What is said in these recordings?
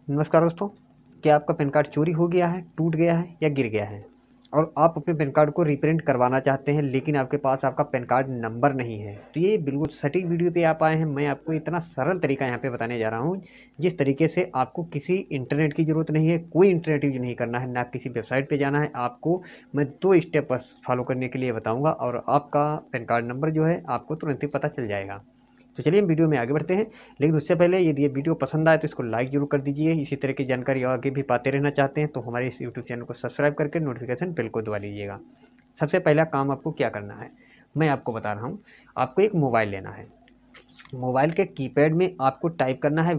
नमस्कार दोस्तों। क्या आपका पैन कार्ड चोरी हो गया है, टूट गया है या गिर गया है और आप अपने पैन कार्ड को रीप्रिंट करवाना चाहते हैं लेकिन आपके पास आपका पैन कार्ड नंबर नहीं है, तो ये बिल्कुल सटीक वीडियो पे आप आए हैं। मैं आपको इतना सरल तरीका यहाँ पे बताने जा रहा हूँ जिस तरीके से आपको किसी इंटरनेट की ज़रूरत नहीं है, कोई इंटरनेट यूज नहीं करना है, ना किसी वेबसाइट पे जाना है। आपको मैं 2 स्टेप बस फॉलो करने के लिए बताऊँगा और आपका पैन कार्ड नंबर जो है आपको तुरंत ही पता चल जाएगा। तो चलिए हम वीडियो में आगे बढ़ते हैं, लेकिन उससे पहले यदि ये वीडियो पसंद आए तो इसको लाइक ज़रूर कर दीजिए। इसी तरह की जानकारी आगे भी पाते रहना चाहते हैं तो हमारे इस यूट्यूब चैनल को सब्सक्राइब करके नोटिफिकेशन बेल को दबा लीजिएगा। सबसे पहला काम आपको क्या करना है, मैं आपको बता रहा हूँ। आपको एक मोबाइल लेना है। मोबाइल के कीपैड में आपको टाइप करना है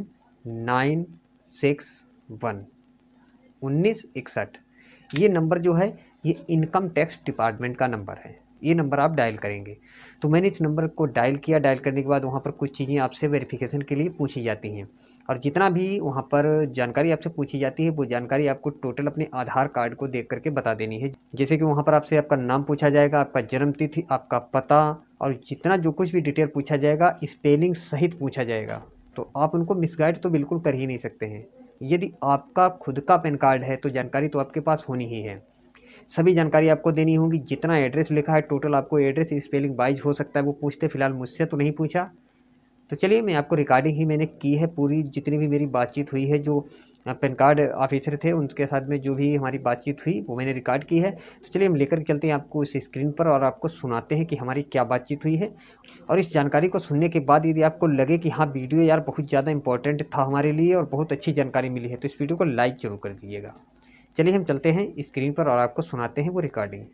1961 ये नंबर जो है ये इनकम टैक्स डिपार्टमेंट का नंबर है। ये नंबर आप डायल करेंगे तो मैंने इस नंबर को डायल किया। डायल करने के बाद वहाँ पर कुछ चीज़ें आपसे वेरिफिकेशन के लिए पूछी जाती हैं और जितना भी वहाँ पर जानकारी आपसे पूछी जाती है वो जानकारी आपको टोटल अपने आधार कार्ड को देख करके बता देनी है। जैसे कि वहाँ पर आपसे आपका नाम पूछा जाएगा, आपका जन्म तिथि, आपका पता और जितना जो कुछ भी डिटेल पूछा जाएगा स्पेलिंग सहित पूछा जाएगा। तो आप उनको मिसगाइड तो बिल्कुल कर ही नहीं सकते हैं। यदि आपका खुद का पैन कार्ड है तो जानकारी तो आपके पास होनी ही है। सभी जानकारी आपको देनी होगी। जितना एड्रेस लिखा है टोटल आपको एड्रेस स्पेलिंग वाइज हो सकता है वो पूछते, फिलहाल मुझसे तो नहीं पूछा। तो चलिए मैं आपको रिकॉर्डिंग ही मैंने की है पूरी, जितनी भी मेरी बातचीत हुई है जो पैन कार्ड ऑफिसर थे उनके साथ में जो भी हमारी बातचीत हुई वो मैंने रिकॉर्ड की है। तो चलिए हम लेकर चलते हैं आपको इस स्क्रीन पर और आपको सुनाते हैं कि हमारी क्या बातचीत हुई है। और इस जानकारी को सुनने के बाद यदि आपको लगे कि हाँ वीडियो यार बहुत ज़्यादा इंपॉर्टेंट था हमारे लिए और बहुत अच्छी जानकारी मिली है तो इस वीडियो को लाइक ज़रूर कर दीजिएगा। चलिए हम चलते हैं स्क्रीन पर और आपको सुनाते हैं वो रिकॉर्डिंग।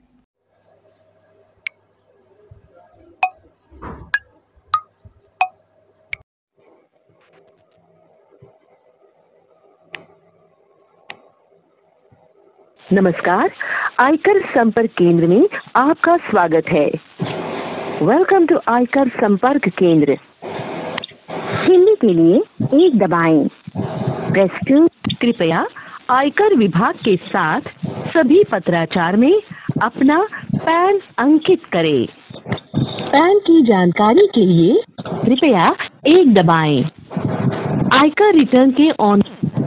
नमस्कार, आयकर संपर्क केंद्र में आपका स्वागत है। वेलकम टू आयकर संपर्क केंद्र। हिंदी के लिए 1 दबाएं। प्रेस 2। कृपया आयकर विभाग के साथ सभी पत्राचार में अपना पैन अंकित करें। पैन की जानकारी के लिए कृपया 1 दबाएं। आयकर रिटर्न के ऑन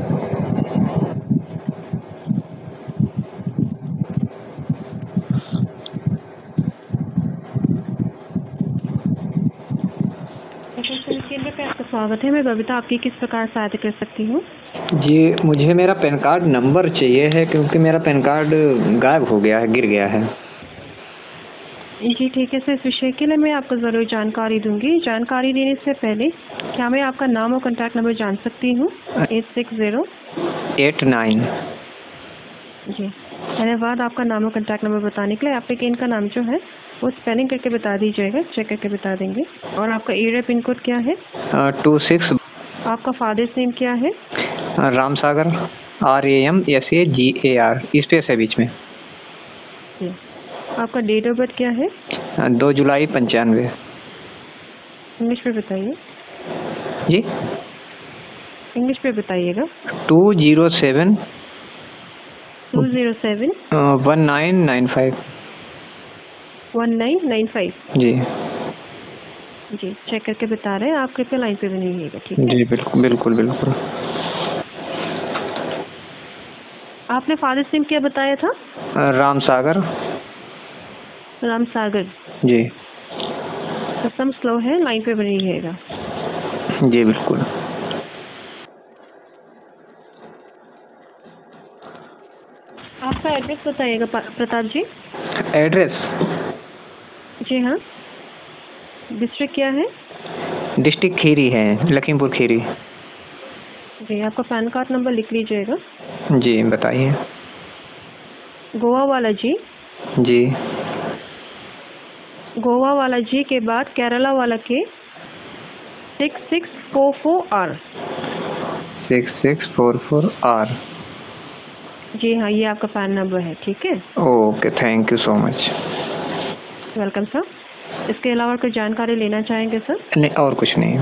केंद्र पे आपका स्वागत है। मैं बबीता आपकी किस प्रकार सहायता कर सकती हूँ? जी, मुझे मेरा पैन कार्ड नंबर चाहिए है क्योंकि मेरा पैन कार्ड गायब हो गया है, गिर गया है। जी ठीक है सर, इस विषय के लिए मैं आपको ज़रूर जानकारी दूंगी। जानकारी देने से पहले क्या मैं आपका नाम और कॉन्टैक्ट नंबर जान सकती हूँ? 86089। जी धन्यवाद आपका नाम और कॉन्टैक्ट नंबर बताने के लिए। एप्लीकेंट का नाम जो है वो स्पेलिंग करके बता दीजिएगा, चेक करके बता देंगे। और आपका एरिया पिन कोड क्या है? 26। आपका फादर्स नेम क्या है? राम सागर, RAMSAGAR, स्पेस है बीच में। जी आपका डेट ऑफ बर्थ क्या है? 2 जुलाई 95। इंग्लिश में बताइए। जी इंग्लिश में बताइएगा। 207 207 1995। 1995। जी जी चेक करके बता रहे हैं। आप कृपया लाइन पे बनी रहिएगा, ठीक है? जी बिल्कुल बिल्कुल बिल्कुल। आपने फादर्स नेम क्या बताया था? राम सागर। राम सागर। जी सिस्टम स्लो है, लाइन पे बनी रहिएगा। जी बिल्कुल। आपका एड्रेस बताइएगा प्रताप जी। एड्रेस? जी हाँ। डिस्ट्रिक्ट क्या है? डिस्ट्रिक्ट खीरी है, लखीमपुर खीरी। जी आपका पैन कार्ड नंबर लिख लीजिएगा। जी बताइए। गोवा वाला जी। जी गोवा वाला जी के बाद केरला वाला के 6644R। 6644R। जी हाँ ये आपका पैन नंबर है, ठीक है? Okay, thank you so much. Welcome sir. इसके अलावा कोई जानकारी लेना चाहेंगे सर? नहीं और कुछ नहीं।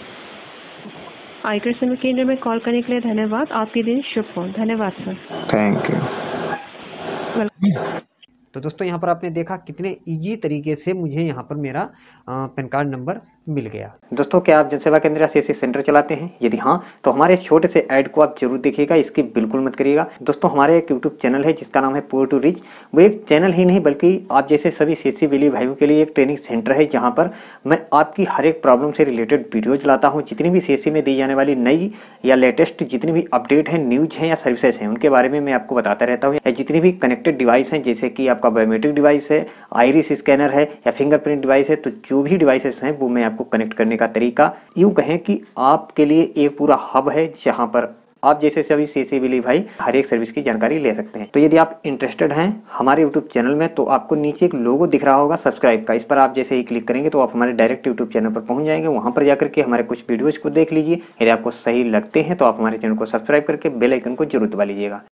आयकर संपर्क केंद्र में कॉल करने के लिए धन्यवाद। आपके दिन शुभ हो। धन्यवाद सर। Thank you. वेलकम। तो दोस्तों यहाँ पर आपने देखा कितने इजी तरीके से मुझे यहाँ पर मेरा पैन कार्ड नंबर मिल गया। दोस्तों, क्या आप जनसेवा केंद्र या सीएससी सेंटर चलाते हैं? यदि हाँ, तो हमारे इस छोटे से ऐड को आप जरूर देखिएगा, इसकी बिल्कुल मत करिएगा। दोस्तों, हमारे एक यूट्यूब चैनल है जिसका नाम है पुअर टू रिच। वो एक चैनल ही नहीं बल्कि आप जैसे सभी सीएससी बिली भाइयों के लिए एक ट्रेनिंग सेंटर है, जहाँ पर मैं आपकी हर एक प्रॉब्लम से रिलेटेड वीडियोज लाता हूँ। जितनी भी सीएससी में दी जाने वाली नई या लेटेस्ट जितनी भी अपडेट है, न्यूज है या सर्विसेज हैं, उनके बारे में मैं आपको बताता रहता हूँ। जितनी भी कनेक्टेड डिवाइस हैं, जैसे कि आपका बायोमेट्रिक डिवाइस है, आइरिस स्कैनर है या फिंगरप्रिंट डिवाइस है, तो जो भी डिवाइसेस हैं वो मैं आपको कनेक्ट करने का तरीका यूं कहें कि आपके लिए एक पूरा हब है, जहां पर आप जैसे सभी सीएससी बिली भाई हर एक सर्विस की जानकारी ले सकते हैं। तो यदि आप इंटरेस्टेड हैं हमारे यूट्यूब चैनल में, तो आपको नीचे एक लोगो दिख रहा होगा सब्सक्राइब का, इस पर आप जैसे ही क्लिक करेंगे तो आप हमारे डायरेक्ट यूट्यूब चैनल पर पहुंच जाएंगे। वहां पर जाकर के हमारे कुछ वीडियोज को देख लीजिए। यदि आपको सही लगते हैं तो आप हमारे चैनल को सब्सक्राइब करके बेल आइकन को जरूर दबा लीजिएगा।